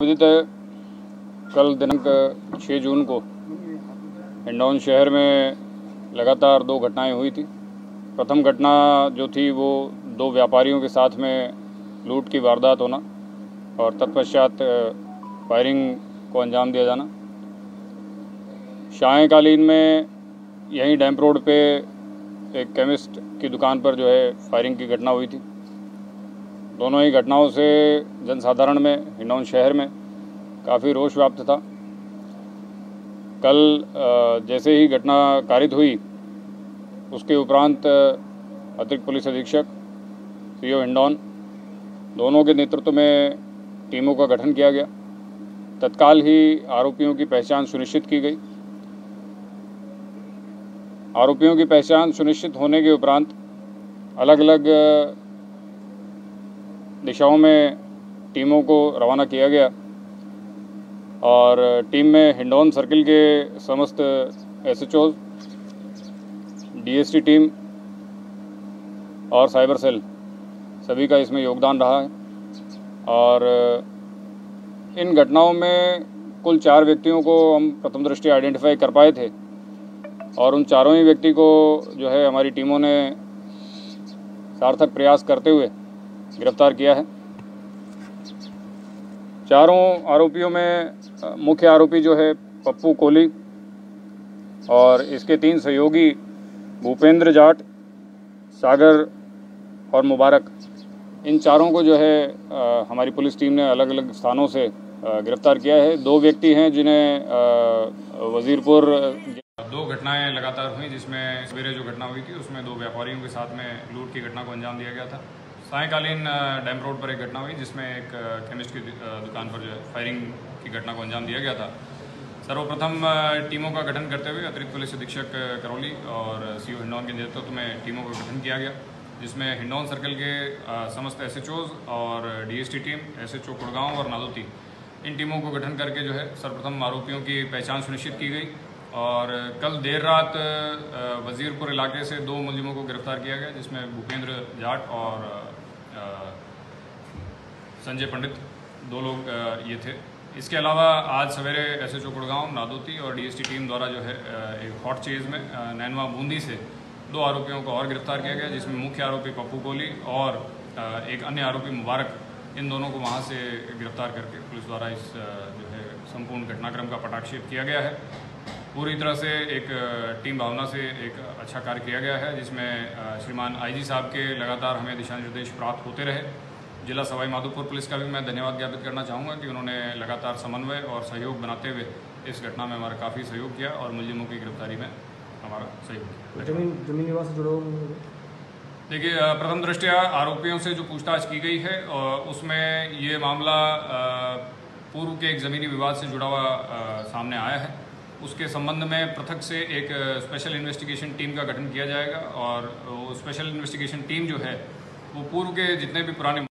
विदित है, कल दिनांक 6 जून को हिंडौन शहर में लगातार 2 घटनाएं हुई थी। प्रथम घटना जो थी वो 2 व्यापारियों के साथ में लूट की वारदात होना और तत्पश्चात फायरिंग को अंजाम दिया जाना। सायंकालीन में यहीं डैम्प रोड पे एक केमिस्ट की दुकान पर जो है फायरिंग की घटना हुई थी। दोनों ही घटनाओं से जनसाधारण में, हिंडौन शहर में काफ़ी रोष व्याप्त था। कल जैसे ही घटना कारित हुई, उसके उपरांत अतिरिक्त पुलिस अधीक्षक सीओ हिंडौन दोनों के नेतृत्व में टीमों का गठन किया गया। तत्काल ही आरोपियों की पहचान सुनिश्चित की गई। आरोपियों की पहचान सुनिश्चित होने के उपरांत अलग अलग दिशाओं में टीमों को रवाना किया गया और टीम में हिंडौन सर्किल के समस्त एसएचओ, डीएसटी टीम और साइबर सेल सभी का इसमें योगदान रहा है। और इन घटनाओं में कुल 4 व्यक्तियों को हम प्रथम दृष्टया आइडेंटिफाई कर पाए थे और उन चारों ही व्यक्ति को जो है हमारी टीमों ने सार्थक प्रयास करते हुए गिरफ्तार किया है। चारों आरोपियों में मुख्य आरोपी जो है पप्पू कोहली और इसके 3 सहयोगी भूपेंद्र जाट, सागर और मुबारक, इन चारों को जो है हमारी पुलिस टीम ने अलग अलग स्थानों से गिरफ्तार किया है। 2 व्यक्ति हैं जिन्हें वजीरपुर 2 घटनाएं लगातार हुई, जिसमें सवेरे जो घटना हुई थी उसमें 2 व्यापारियों के साथ में लूट की घटना को अंजाम दिया गया था। सायंकालीन डैम्प रोड पर एक घटना हुई जिसमें एक केमिस्ट की दुकान पर जो है फायरिंग की घटना को अंजाम दिया गया था। सर्वप्रथम टीमों का गठन करते हुए अतिरिक्त पुलिस अधीक्षक करौली और सीओ हिंडौन के नेतृत्व में टीमों का गठन किया गया, जिसमें हिंडौन सर्कल के समस्त एसएचओज और डीएसटी टीम, एसएचओ कुड़गांव और नादौती, इन टीमों को गठन करके जो है सर्वप्रथम आरोपियों की पहचान सुनिश्चित की गई। और कल देर रात वजीरपुर इलाके से 2 मुलजिमों को गिरफ्तार किया गया, जिसमें भूपेंद्र जाट और संजय पंडित, 2 लोग ये थे। इसके अलावा आज सवेरे एसएचओ कुड़गांव, नादौती और डीएसटी टीम द्वारा जो है एक हॉट चेज में नैनवा बूंदी से 2 आरोपियों को और गिरफ्तार किया गया, जिसमें मुख्य आरोपी पप्पू कोहली और एक अन्य आरोपी मुबारक, इन दोनों को वहां से गिरफ्तार करके पुलिस द्वारा इस जो है संपूर्ण घटनाक्रम का पटाक्षेप किया गया है। पूरी तरह से एक टीम भावना से एक अच्छा कार्य किया गया है, जिसमें श्रीमान आईजी साहब के लगातार हमें दिशा निर्देश प्राप्त होते रहे। जिला सवाई माधोपुर पुलिस का भी मैं धन्यवाद ज्ञापित करना चाहूँगा कि उन्होंने लगातार समन्वय और सहयोग बनाते हुए इस घटना में हमारा काफ़ी सहयोग किया और मुलजिमों की गिरफ्तारी में हमारा सहयोग किया। जमीन विवाद से जुड़ा हुआ देखिए, प्रथम दृष्टया आरोपियों से जो पूछताछ की गई है उसमें ये मामला पूर्व के एक ज़मीनी विवाद से जुड़ा हुआ सामने आया है। उसके संबंध में पृथक से एक स्पेशल इन्वेस्टिगेशन टीम का गठन किया जाएगा और वो स्पेशल इन्वेस्टिगेशन टीम जो है वो पूर्व के जितने भी पुराने